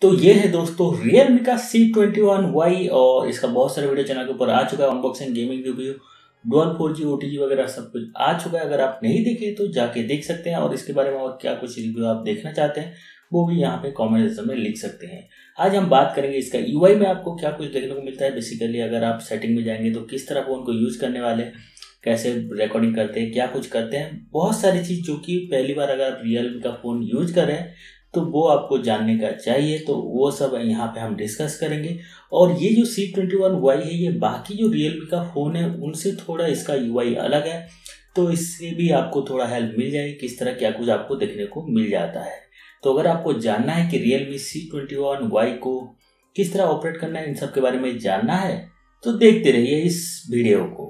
तो ये है दोस्तों Realme का C21Y और इसका बहुत सारे वीडियो चैनल के ऊपर आ चुका है। Unboxing, gaming review, dual 4G OTG वगैरह सब कुछ आ चुका है। अगर आप नहीं देखे तो जाके देख सकते हैं और इसके बारे में और क्या कुछ रिव्यू आप देखना चाहते हैं वो भी यहाँ पे कमेंट सेक्शन में लिख सकते हैं। आज हम बात करेंगे इसका UI में आपको क्या कुछ देखने को मिलता है। बेसिकली अगर आप सेटिंग में जाएंगे तो किस तरह फोन को यूज करने वाले, कैसे रिकॉर्डिंग करते हैं, क्या कुछ करते हैं, बहुत सारी चीज़ जो कि पहली बार अगर आप Realme का फ़ोन यूज कर रहे हैं तो वो आपको जानने का चाहिए। तो वो सब यहाँ पे हम डिस्कस करेंगे। और ये जो C21Y है ये बाकी जो Realme का फ़ोन है उनसे थोड़ा इसका UI अलग है, तो इससे भी आपको थोड़ा हेल्प मिल जाएगी किस तरह क्या कुछ आपको देखने को मिल जाता है। तो अगर आपको जानना है कि Realme C21Y को किस तरह ऑपरेट करना है, इन सब के बारे में जानना है तो देखते रहिए इस वीडियो को।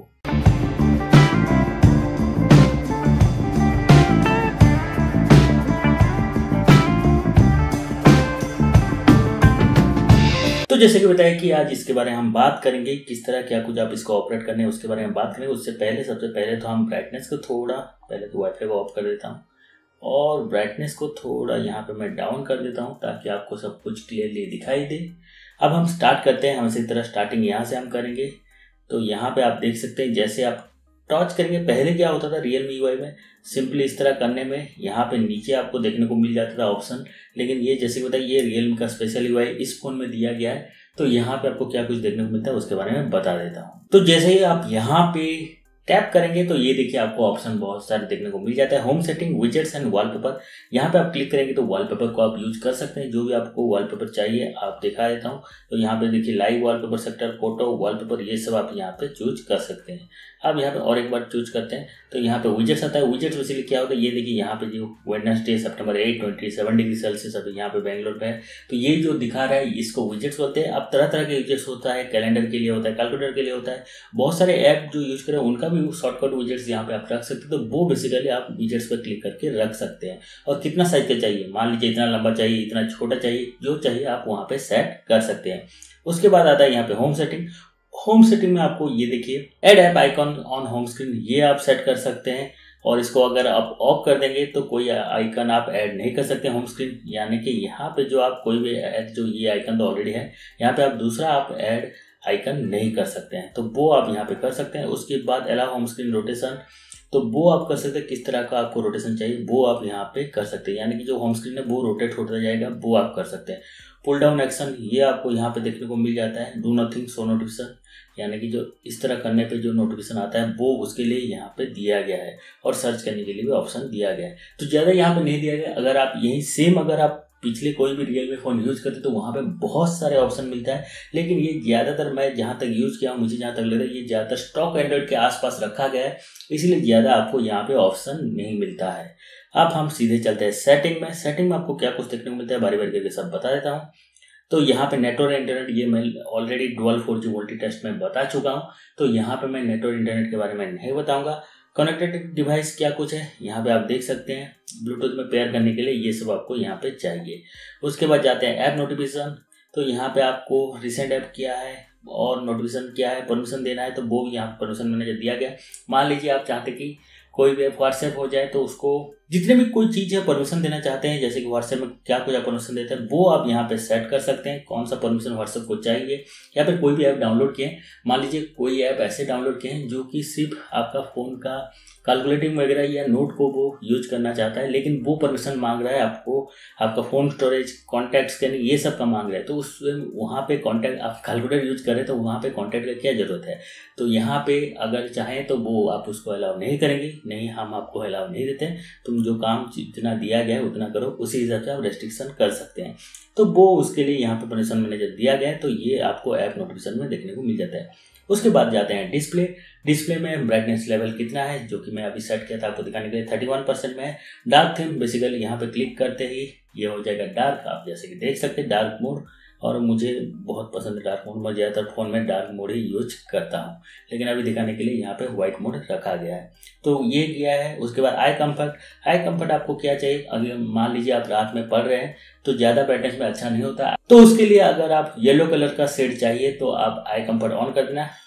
तो जैसे कि बताया कि आज इसके बारे में हम बात करेंगे किस तरह क्या कुछ आप इसको ऑपरेट करने हैं उसके बारे में बात करेंगे। उससे पहले सबसे पहले तो हम ब्राइटनेस को थोड़ा, पहले तो वाईफाई को ऑफ कर देता हूँ और ब्राइटनेस को थोड़ा यहाँ पे मैं डाउन कर देता हूँ ताकि आपको सब कुछ क्लियरली दिखाई दे। अब हम स्टार्ट करते हैं। हम इसी तरह स्टार्टिंग यहाँ से हम करेंगे। तो यहाँ पे आप देख सकते हैं जैसे आप टच करेंगे, पहले क्या होता था Realme UI में, सिंपली इस तरह करने में यहाँ पे नीचे आपको देखने को मिल जाता था ऑप्शन, लेकिन ये जैसे कि बताइए ये Realme का स्पेशल UI इस फोन में दिया गया है। तो यहाँ पे आपको क्या कुछ देखने को मिलता है उसके बारे में बता देता हूँ। तो जैसे ही आप यहाँ पे टैप करेंगे तो ये देखिए आपको ऑप्शन बहुत सारे देखने को मिल जाता है। Home setting, widgets and wallpaper, यहाँ पे आप क्लिक करेंगे तो वॉलपेपर को आप यूज कर सकते हैं। जो भी आपको वॉलपेपर चाहिए आप दिखा देता हूँ। तो यहाँ पे देखिए live wallpaper, sector, photo, wallpaper, ये सब आप यहाँ पे चूज कर सकते हैं। अब यहाँ पे और एक बार चूज करते हैं तो यहाँ पे विजेट्स आता है। विजेट्स बेसिकली क्या होता है, ये देखिए यहाँ पे जो वेडनेसडे सितंबर 8 27 डिग्री सेल्सियस अभी यहाँ पे बेंगलोर पे है, तो ये जो दिखा रहा है इसको विजेट्स बोलते हैं। अब तरह तरह के विजेट्स होता है, कैलेंडर के लिए होता है, कैलकुलेटर के लिए होता है, बहुत सारे ऐप जो यूज करें उनका भी शॉर्टकट विजेट्स यहाँ पे आप रख सकते हैं। तो वो बेसिकली आप विजेट्स पर क्लिक करके रख सकते हैं। और कितना साइज का चाहिए, मान लीजिए इतना लंबा चाहिए, इतना छोटा चाहिए, जो चाहिए आप वहाँ पे सेट कर सकते हैं। उसके बाद आता है यहाँ पे होम सेटिंग। होम सेटिंग में आपको ये देखिए add app icon on home screen, ये आप सेट कर सकते हैं। और इसको अगर आप ऑफ कर देंगे तो कोई आइकन आप ऐड नहीं कर सकते होम स्क्रीन, यानी कि यहाँ पे जो आप कोई भी ऐड, जो ये आइकन तो ऑलरेडी है, यहाँ पे आप दूसरा आप ऐड आइकन नहीं कर सकते हैं, तो वो आप यहाँ पे कर सकते हैं। उसके बाद अलाउ होम स्क्रीन रोटेशन, तो वो आप कर सकते हैं। किस तरह का आपको रोटेशन चाहिए वो आप यहाँ पे कर सकते हैं, यानी कि जो होम स्क्रीन है वो रोटेट होता जाएगा, वो आप कर सकते हैं। पुल डाउन एक्शन, ये आपको यहाँ पे देखने को मिल जाता है। डू नथिंग शो नोटिफिकेशन, यानी कि जो इस तरह करने पे जो नोटिफिकेशन आता है वो उसके लिए यहाँ पे दिया गया है। और सर्च करने के लिए भी ऑप्शन दिया गया है, तो ज़्यादा यहाँ पे नहीं दिया गया। अगर आप यही सेम अगर आप पिछले कोई भी Realme फ़ोन यूज़ करते तो वहाँ पे बहुत सारे ऑप्शन मिलता है, लेकिन ये ज़्यादातर मैं जहाँ तक यूज़ किया हूँ, मुझे जहाँ तक लग रहा है ये ज़्यादातर स्टॉक एंड्रॉइड के आसपास रखा गया है, इसलिए ज़्यादा आपको यहाँ पे ऑप्शन नहीं मिलता है। अब हम सीधे चलते हैं सेटिंग में। सेटिंग में आपको क्या कुछ देखने को मिलता है बारी बारी करके सब बता देता हूँ। तो यहाँ पे नेटवर्क इंटरनेट, ये मैं already dual 4G VoLTE test में बता चुका हूँ, तो यहाँ पे मैं नेटवर्क इंटरनेट के बारे में नहीं बताऊँगा। कनेक्टेड डिवाइस क्या कुछ है यहाँ पे आप देख सकते हैं, ब्लूटूथ में पेयर करने के लिए ये सब आपको यहाँ पे चाहिए। उसके बाद जाते हैं ऐप नोटिफिकेशन, तो यहाँ पे आपको रिसेंट ऐप क्या है और नोटिफिकेशन क्या है, परमिशन देना है तो वो भी यहाँ परमिशन मैनेजर दिया गया। मान लीजिए आप चाहते कि कोई भी ऐप व्हाट्सएप हो जाए तो उसको जितने भी कोई चीज़ है परमिशन देना चाहते हैं, जैसे कि व्हाट्सएप में क्या कुछ आप परमिशन देते हैं वो आप यहाँ पे सेट कर सकते हैं, कौन सा परमिशन व्हाट्सएप को चाहिए। या फिर कोई भी ऐप डाउनलोड किए, मान लीजिए कोई ऐप ऐसे डाउनलोड किए हैं जो कि सिर्फ आपका फ़ोन का कैलकुलेटिंग वगैरह या नोट को वो यूज करना चाहता है, लेकिन वो परमिशन मांग रहा है आपको, आपका फ़ोन स्टोरेज, कॉन्टैक्ट स्कैनिंग, ये सब का मांग रहा है, तो उसमें वहाँ पे कॉन्टैक्ट, आप कैलकुलेटर यूज करें तो वहाँ पे कॉन्टैक्ट का क्या ज़रूरत है। तो यहाँ पे अगर चाहें तो वो आप उसको अलाउ नहीं करेंगे, नहीं हम आपको अलाउ नहीं देते, तुम जो काम जितना दिया गया है उतना करो, उसी हिसाब से आप रेस्ट्रिक्शन कर सकते हैं। तो वो उसके लिए यहाँ पे परमिशन मैनेजर दिया गया है, तो ये आपको ऐप नोटिफिकेशन में देखने को मिल जाता है। उसके बाद जाते हैं डिस्प्ले। डिस्प्ले में ब्राइटनेस लेवल कितना है, जो कि मैं अभी सेट किया था आपको दिखाने के लिए, 31% में है। डार्क थीम, बेसिकली यहाँ पे क्लिक करते ही ये हो जाएगा डार्क, आप जैसे कि देख सकते हैं डार्क मोड, और मुझे बहुत पसंद है डार्क मोड। मैं ज़्यादातर फ़ोन में डार्क मोड ही यूज करता हूँ, लेकिन अभी दिखाने के लिए यहाँ पे वाइट मोड रखा गया है, तो ये किया है। उसके बाद आई कंफर्ट। आई कंफर्ट आपको क्या चाहिए, अगर मान लीजिए आप रात में पढ़ रहे हैं तो ज़्यादा ब्राइटनेस में अच्छा नहीं होता, तो उसके लिए अगर आप येलो कलर का शेड चाहिए तो आप आई कंफर्ट ऑन कर देना।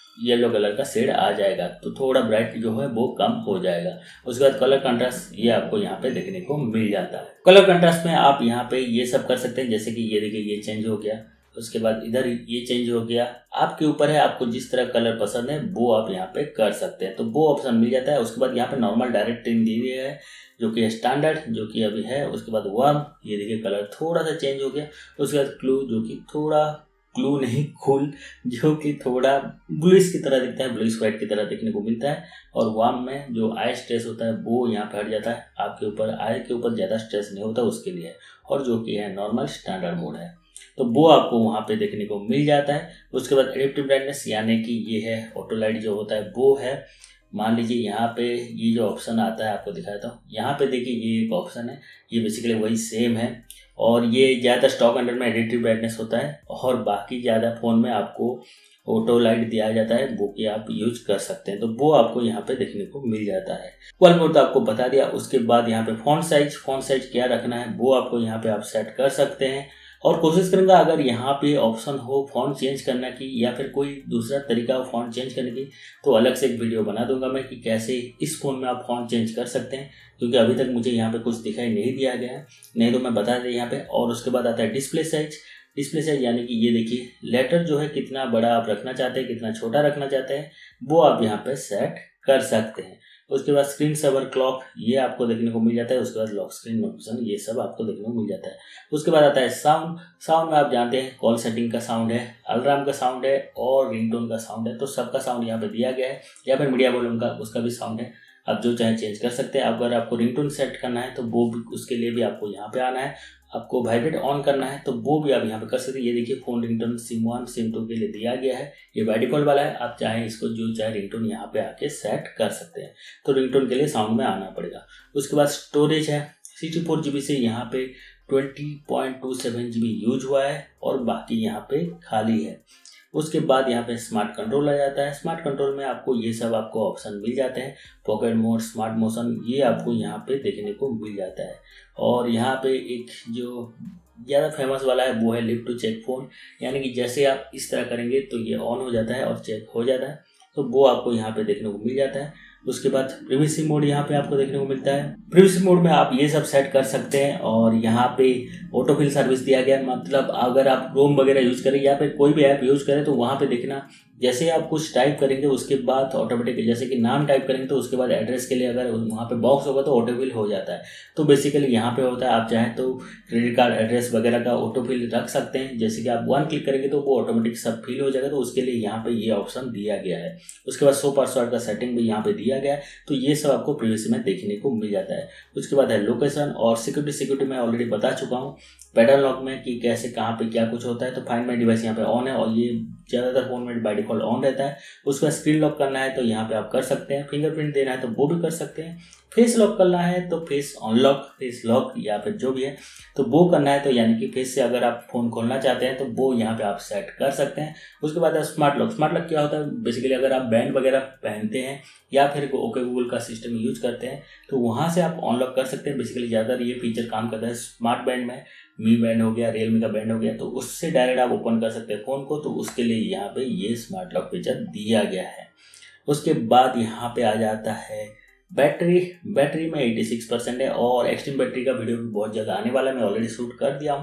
येलो कलर का शेड आ जाएगा, तो थोड़ा ब्राइट जो है वो कम हो जाएगा। उसके बाद कलर कंट्रास्ट ये आपको यहाँ पे देखने को मिल जाता है। कलर कंट्रास्ट में आप यहाँ पे ये सब कर सकते हैं, जैसे कि ये देखिए ये चेंज हो गया, उसके बाद इधर ये चेंज हो गया। आपके ऊपर है, आपको जिस तरह कलर पसंद है वो आप यहाँ पे कर सकते हैं, तो वो ऑप्शन मिल जाता है। उसके बाद यहाँ पे नॉर्मल डायरेक्ट ट्रिम दी गई है जो कि स्टैंडर्ड जो कि अभी है। उसके बाद वार्म, ये देखिए कलर थोड़ा सा चेंज हो गया। उसके बाद क्लू जो कि थोड़ा क्लू नहीं कूल जो कि थोड़ा ब्लूइश की तरह दिखता है, ब्लूइश व्हाइट की तरह देखने को मिलता है। और वार्म में जो आई स्ट्रेस होता है वो यहाँ पे हट जाता है, आपके ऊपर आई के ऊपर ज़्यादा स्ट्रेस नहीं होता उसके लिए। और जो कि है नॉर्मल स्टैंडर्ड मोड है, तो वो आपको वहाँ पे देखने को मिल जाता है। उसके बाद एडिप्टिव ब्राइटनेस यानी कि ये है ऑटो लाइट जो होता है वो है। मान लीजिए यहाँ पे ये जो ऑप्शन आता है आपको दिखाता हूँ, यहाँ पे देखिए ये एक ऑप्शन है, ये बेसिकली वही सेम है। और ये ज़्यादा स्टॉक अंडर में एडिटिव ब्राइटनेस होता है, और बाकी ज़्यादा फ़ोन में आपको ऑटो लाइट दिया जाता है, वो कि आप यूज कर सकते हैं, तो वो आपको यहाँ पे देखने को मिल जाता है। वन मोड तो आपको बता दिया। उसके बाद यहाँ पे फॉन्ट साइज क्या रखना है वो आपको यहाँ पे आप सेट कर सकते हैं। और कोशिश करूंगा अगर यहाँ पे ऑप्शन हो फॉन्ट चेंज करने की या फिर कोई दूसरा तरीका हो फॉन्ट चेंज करने की, तो अलग से एक वीडियो बना दूंगा मैं कि कैसे इस फ़ोन में आप फॉन्ट चेंज कर सकते हैं, क्योंकि अभी तक मुझे यहाँ पे कुछ दिखाई नहीं दिया गया है, नहीं तो मैं बता दें यहाँ पे। और उसके बाद आता है डिस्प्ले साइज यानी कि ये देखिए लेटर जो है कितना बड़ा आप रखना चाहते हैं, कितना छोटा रखना चाहते हैं, वो आप यहाँ पे सेट कर सकते हैं। उसके बाद स्क्रीन सेवर क्लॉक ये आपको देखने को मिल जाता है। उसके बाद लॉक स्क्रीन ऑप्शन ये सब आपको देखने को मिल जाता है। उसके बाद आता है साउंड में आप जानते हैं कॉल सेटिंग का साउंड है, अलार्म का साउंड है और रिंगटोन का साउंड है, तो सबका साउंड यहाँ पे दिया गया है। या फिर मीडिया वॉल्यूम का उसका भी साउंड है, आप जो चाहे चेंज कर सकते हैं। अगर आपको रिंगटोन सेट करना है तो वो भी उसके लिए भी आपको यहाँ पे आना है। आपको वाइब्रेट ऑन करना है तो वो भी आप यहाँ पे कर सकते हैं। ये देखिए फोन रिंगटोन सिम 1 सिम 2 के लिए दिया गया है, ये बाय डिफॉल्ट वाला है। आप चाहे इसको जो चाहे रिंगटोन यहाँ पे आके सेट कर सकते हैं, तो रिंगटोन के लिए साउंड में आना पड़ेगा। उसके बाद स्टोरेज है 64 GB से यहाँ पे 20.27 GB यूज हुआ है और बाकी यहाँ पे खाली है। उसके बाद यहाँ पे स्मार्ट कंट्रोल आ जाता है। स्मार्ट कंट्रोल में आपको ये सब आपको ऑप्शन मिल जाते हैं, पॉकेट मोड, स्मार्ट मोशन, ये आपको यहाँ पे देखने को मिल जाता है। और यहाँ पे एक जो ज़्यादा फेमस वाला है वो है लिफ्ट टू चेक फोन, यानी कि जैसे आप इस तरह करेंगे तो ये ऑन हो जाता है और चेक हो जाता है, तो वो आपको यहाँ पे देखने को मिल जाता है। उसके बाद प्रिवेसी मोड यहाँ पे आपको देखने को मिलता है। प्रिवेसी मोड में आप ये सब सेट कर सकते हैं। और यहाँ पे ऑटोफिल सर्विस दिया गया, मतलब अगर आप क्रोम वगैरह यूज करें या फिर कोई भी ऐप यूज करें तो वहाँ पे देखना जैसे आप कुछ टाइप करेंगे उसके बाद ऑटोमेटिक, जैसे कि नाम टाइप करेंगे तो उसके बाद एड्रेस के लिए अगर वहाँ पे बॉक्स होगा तो ऑटोफिल हो जाता है। तो बेसिकली यहाँ पे होता है, आप चाहें तो क्रेडिट कार्ड एड्रेस वगैरह का ऑटोफिल रख सकते हैं, जैसे कि आप 1 क्लिक करेंगे तो वो ऑटोमेटिक सब फिल हो जाएगा, तो उसके लिए यहाँ पे ये ऑप्शन दिया गया है। उसके बाद 100% का सेटिंग भी यहाँ पे दिया गया है, तो ये सब आपको प्रीवियस में देखने को मिल जाता है। उसके बाद है लोकेशन और सिक्योरिटी मैं ऑलरेडी बता चुका हूँ पैटर्न लॉक में कि कैसे कहाँ पे क्या कुछ होता है। तो फाइंड माई डिवाइस यहाँ पे ऑन है और ये ज़्यादातर फोन में बाय डिफॉल्ट ऑन रहता है। उसके बाद स्क्रीन लॉक करना है तो यहाँ पे आप कर सकते हैं, फिंगरप्रिंट देना है तो वो भी कर सकते हैं, फेस लॉक करना है तो फेस अनलॉक, फेस लॉक या फिर जो भी है तो वो करना है, तो यानी कि फेस से अगर आप फ़ोन खोलना चाहते हैं तो वो यहाँ पे आप सेट कर सकते हैं। उसके बाद है स्मार्ट लॉक क्या होता है, बेसिकली अगर आप बैंड वगैरह पहनते हैं या फिर ओके गूगल का सिस्टम यूज करते हैं तो वहाँ से आप अनलॉक कर सकते हैं। बेसिकली ज़्यादातर ये फीचर काम करता है स्मार्ट बैंड में, मी बैंड हो गया, रियलमी का बैंड हो गया, तो उससे डायरेक्ट आप ओपन कर सकते हैं फ़ोन को, तो उसके लिए यहाँ पे ये स्मार्ट लॉक फीचर दिया गया है। उसके बाद यहाँ पे आ जाता है बैटरी में 86% है और एक्सट्रीम बैटरी का वीडियो भी बहुत ज़्यादा आने वाला है। मैं ऑलरेडी शूट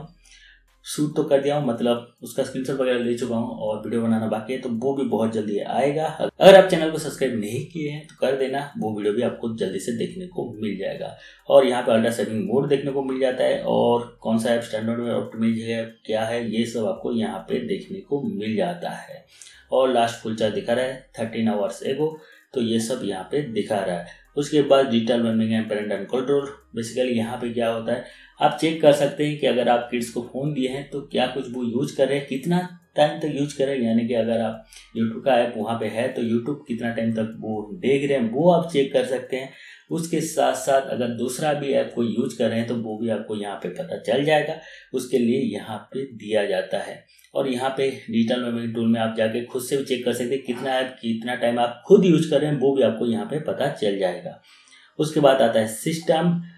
तो कर दिया हूँ, मतलब उसका स्क्रीनशॉट वगैरह ले चुका हूँ और वीडियो बनाना बाकी है, तो वो भी बहुत जल्दी आएगा। अगर आप चैनल को सब्सक्राइब नहीं किए हैं तो कर देना, वो वीडियो भी आपको जल्दी से देखने को मिल जाएगा। और यहाँ पे अल्ट्रा सेविंग मोड देखने को मिल जाता है और कौन सा ऐप स्टैंडर्ड में ऑप्टिमाइज है क्या है ये सब आपको यहाँ पे देखने को मिल जाता है। और लास्ट फुल चार्ज दिखा रहा है 13 आवर्स एगो, तो ये सब यहाँ पे दिखा रहा है। उसके बाद digital learning and parental control, basically यहाँ पे क्या होता है आप चेक कर सकते हैं कि अगर आप किड्स को फ़ोन दिए हैं तो क्या कुछ वो यूज कर रहे हैं, कितना टाइम तक यूज कर रहे हैं, यानी कि अगर आप यूट्यूब का ऐप वहाँ पे है तो यूट्यूब कितना टाइम तक वो देख रहे हैं वो आप चेक कर सकते हैं। उसके साथ साथ अगर दूसरा भी ऐप को यूज कर रहे हैं तो वो भी आपको यहाँ पे पता चल जाएगा, उसके लिए यहाँ पे दिया जाता है। और यहाँ पे डिजिटल लर्निंग टूल में आप जाके खुद से भी चेक कर सकते हैं कितना ऐप कितना टाइम आप खुद यूज कर रहे हैं, वो भी आपको यहाँ पे पता चल जाएगा। उसके बाद आता है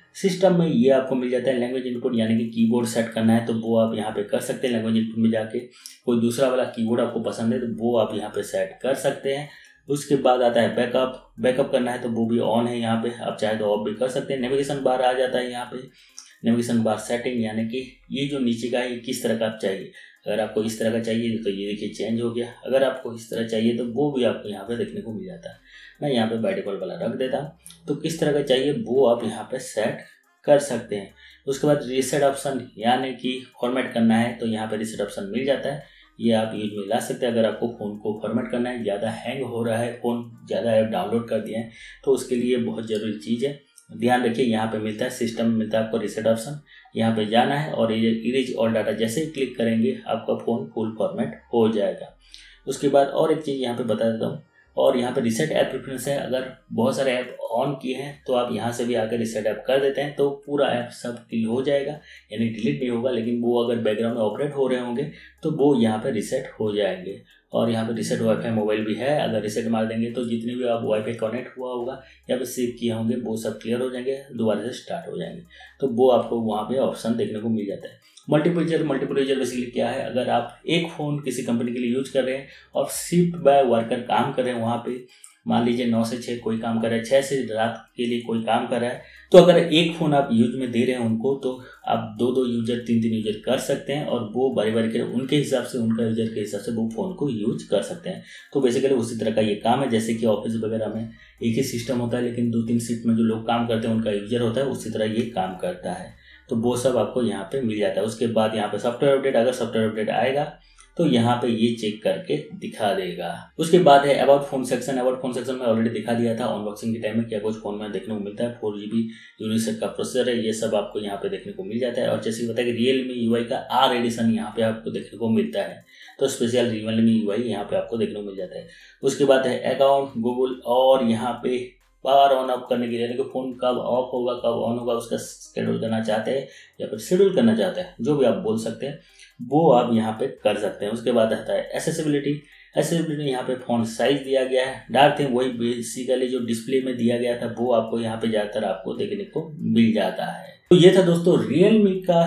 सिस्टम में ये आपको मिल जाता है लैंग्वेज इनपुट, यानी कि कीबोर्ड सेट करना है तो वो आप यहाँ पे कर सकते हैं। लैंग्वेज इनपुट में जाके कोई दूसरा वाला कीबोर्ड आपको पसंद है तो वो आप यहाँ पे सेट कर सकते हैं। उसके बाद आता है बैकअप करना है तो वो भी ऑन है, यहाँ पे आप चाहे तो ऑफ भी कर सकते हैं। नेविगेशन बार आ जाता है यहाँ पे, नेविगेशन बार सेटिंग, यानी कि ये जो नीचे का है ये किस तरह का आप चाहिए। अगर आपको इस तरह का चाहिए तो ये देखिए चेंज हो गया, अगर आपको इस तरह चाहिए तो वो भी आपको यहाँ पे देखने को मिल जाता है। मैं यहाँ पे बाय डिफॉल्ट वाला रख देता हूँ, तो किस तरह का चाहिए वो आप यहाँ पे सेट कर सकते हैं। उसके बाद रीसेट ऑप्शन, यानी कि फॉर्मेट करना है तो यहाँ पे रीसेट ऑप्शन मिल जाता है, ये आप यूज में ला सकते हैं। अगर आपको फ़ोन को फॉर्मेट करना है, ज़्यादा हैंग हो रहा है फ़ोन, ज़्यादा ऐप डाउनलोड कर दिए हैं, तो उसके लिए बहुत ज़रूरी चीज़ है। ध्यान रखिए यहाँ पे मिलता है, सिस्टम में मिलता है आपको रीसेट ऑप्शन, यहाँ पे जाना है और इरेज ऑल डाटा जैसे ही क्लिक करेंगे आपका फ़ोन फुल फॉर्मेट हो जाएगा। उसके बाद और एक चीज़ यहाँ पे बता देता हूँ, और यहाँ पे रीसेट ऐप प्रेफरेंस है। अगर बहुत सारे ऐप ऑन किए हैं तो आप यहाँ से भी आकर रीसेट ऐप कर देते हैं तो पूरा ऐप सब किल हो जाएगा, यानी डिलीट नहीं होगा, लेकिन वो अगर बैकग्राउंड में ऑपरेट हो रहे होंगे तो वो यहाँ पे रीसेट हो जाएंगे। और यहाँ पे रीसेट वाईफाई मोबाइल भी है, अगर रीसेट मार देंगे तो जितने भी आप वाईफाई कनेक्ट हुआ होगा या फिर सेव किए होंगे वो सब क्लियर हो जाएंगे, दोबारा से स्टार्ट हो जाएंगे। तो वो आपको वहाँ पे ऑप्शन देखने को मिल जाता है। मल्टीपल यूजर बेसिकली क्या है, अगर आप एक फ़ोन किसी कंपनी के लिए यूज कर रहे हैं और शिफ्ट बाय वर्कर काम कर रहे हैं, वहाँ पे मान लीजिए 9 से 6 कोई काम कर रहा है, 6 से रात के लिए कोई काम कर रहा है, तो अगर एक फ़ोन आप यूज में दे रहे हैं उनको तो आप 2-2 यूजर 3-3 यूजर कर सकते हैं और वो बारी के उनके हिसाब से, उनका यूजर के हिसाब से वो फ़ोन को यूज कर सकते हैं। तो बेसिकली उसी तरह का ये काम है, जैसे कि ऑफिस वगैरह में एक ही सिस्टम होता है लेकिन 2-3 शिफ्ट में जो लोग काम करते हैं उनका यूजर होता है, उसी तरह ये काम करता है। तो वो सब आपको यहाँ पे मिल जाता है। उसके बाद यहाँ पे सॉफ्टवेयर अपडेट, अगर सॉफ्टवेयर अपडेट आएगा तो यहाँ पे ये चेक करके दिखा देगा। उसके बाद है about phone section. About phone section में ऑलरेडी दिखा दिया था अनबॉक्सिंग के टाइम में क्या कुछ फोन में देखने को मिलता है। 4GB यूनिसेट का प्रोसेसर है, ये सब आपको यहाँ पे देखने को मिल जाता है। और जैसे कि बताया कि Realme UI का R एडिशन यहाँ पे आपको देखने को मिलता है, तो स्पेशल Realme UI यहाँ पे आपको देखने को मिल जाता है। उसके बाद है अकाउंट गूगल, और यहाँ पे पावर ऑन ऑफ करने के लिए, यानी कि फ़ोन कब ऑफ होगा कब ऑन होगा उसका शेड्यूल करना चाहते हैं या फिर शेड्यूल करना चाहते हैं, जो भी आप बोल सकते हैं वो आप यहाँ पे कर सकते हैं। उसके बाद आता है एसेसिबिलिटी। यहाँ पे फ़ॉन्ट साइज दिया गया है, डार्क थीम वही बेसिकली जो डिस्प्ले में दिया गया था वो आपको यहाँ पे ज़्यादातर आपको देखने को मिल जाता है। तो ये था दोस्तों Realme का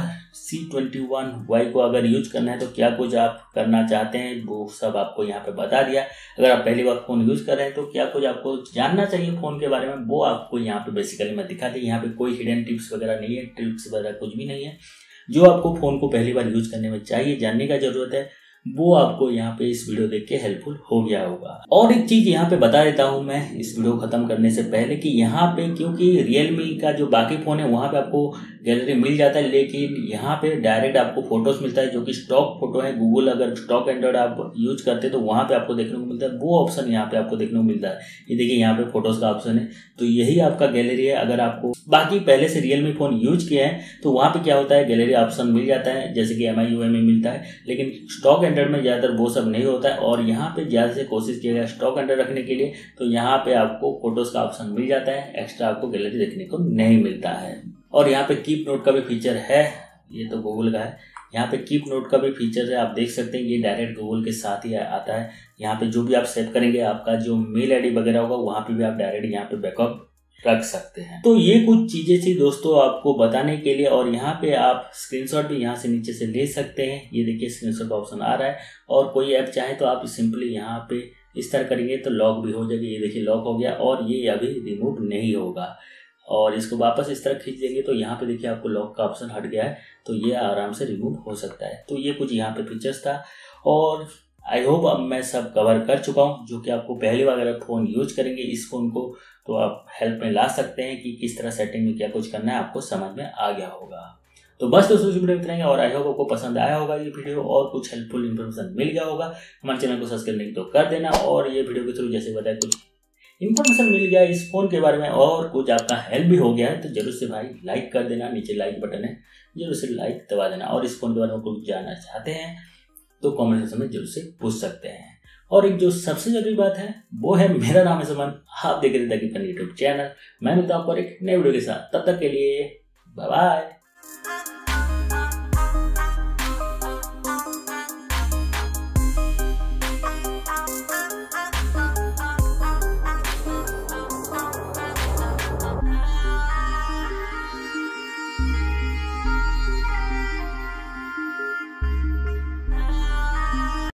C21Y को अगर यूज करना है तो क्या कुछ आप करना चाहते हैं वो सब आपको यहाँ पे बता दिया। अगर आप पहली बार फ़ोन यूज कर रहे हैं तो क्या कुछ आपको जानना चाहिए फ़ोन के बारे में वो आपको यहाँ पे बेसिकली मैं दिखा दी। यहाँ पे कोई हिडन टिप्स वगैरह नहीं है, ट्रिक्स वगैरह कुछ भी नहीं है। जो आपको फ़ोन को पहली बार यूज करने में चाहिए, जानने का जरूरत है, वो आपको यहाँ पे इस वीडियो देख के हेल्पफुल हो गया होगा। और एक चीज यहाँ पे बता देता हूँ मैं इस वीडियो खत्म करने से पहले कि यहाँ पे क्योंकि Realme का जो बाकी फोन है वहाँ पे आपको गैलरी मिल जाता है, लेकिन यहाँ पे डायरेक्ट आपको फोटोज मिलता है जो कि स्टॉक फोटो है। गूगल अगर स्टॉक एंड्रॉइड आप यूज करते हैं तो वहाँ पे आपको देखने को मिलता है, वो ऑप्शन यहाँ पे आपको देखने को मिलता है। ये देखिए यहाँ पे फोटोज का ऑप्शन है, तो यही आपका गैलरी है। अगर आपको बाकी पहले से Realme फोन यूज किया है तो वहाँ पे क्या होता है, गैलरी ऑप्शन मिल जाता है जैसे कि MIUI में मिलता है, लेकिन स्टॉक एंड्रॉइड में ज़्यादातर वो सब नहीं होता है। और यहाँ पे ज़्यादा से कोशिश किया गया स्टॉक एंड्रॉइड रखने के लिए, तो यहाँ पे आपको फोटोज का ऑप्शन मिल जाता है, एक्स्ट्रा आपको गैलरी देखने को नहीं मिलता है। और यहाँ पे कीप नोट का भी फीचर है, ये तो गूगल का है। यहाँ पे कीप नोट का भी फीचर है, आप देख सकते हैं ये डायरेक्ट गूगल के साथ ही आता है। यहाँ पे जो भी आप सेव करेंगे, आपका जो मेल ID वगैरह होगा वहाँ पे भी आप डायरेक्ट यहाँ पे बैकअप रख सकते हैं। तो ये कुछ चीजें थी दोस्तों आपको बताने के लिए। और यहाँ पे आप स्क्रीनशॉट भी यहाँ से नीचे से ले सकते हैं, ये देखिए स्क्रीनशॉट का ऑप्शन आ रहा है। और कोई ऐप चाहे तो आप सिंपली यहाँ पे इस तरह करेंगे तो लॉक भी हो जाएगी, ये देखिए लॉक हो गया और ये अभी रिमूव नहीं होगा। और इसको वापस इस तरह खींच देंगे तो यहाँ पे देखिए आपको लॉक का ऑप्शन हट गया है, तो ये आराम से रिमूव हो सकता है। तो ये कुछ यहाँ पे फीचर्स था और आई होप अब मैं सब कवर कर चुका हूँ, जो कि आपको पहली बार अगर फ़ोन यूज करेंगे इस फ़ोन को तो आप हेल्प में ला सकते हैं कि किस तरह सेटिंग में क्या कुछ करना है, आपको समझ में आ गया होगा। तो बस दोस्तों इस वीडियो में इतना ही, और आई होप आपको पसंद आया होगा ये वीडियो और कुछ हेल्पफुल इन्फॉर्मेशन मिल गया होगा। हमारे चैनल को सब्सक्राइब तो कर देना, और ये वीडियो के थ्रू जैसे बताया कुछ इन्फॉर्मेशन मिल गया इस फोन के बारे में और कुछ आपका हेल्प भी हो गया है तो जरूर से भाई लाइक कर देना, नीचे लाइक बटन है जरूर से लाइक दबा देना। और इस फोन के बारे में कुछ जानना चाहते हैं तो कमेंट सेक्शन में जरूर से पूछ सकते हैं। और एक जो सबसे जरूरी बात है वो है, मेरा नाम है सुमन, आप देख रहे थे यूट्यूब चैनल। मैं मिलता हूँ आपको एक नए वीडियो के साथ, तब तक के लिए बाय बाय।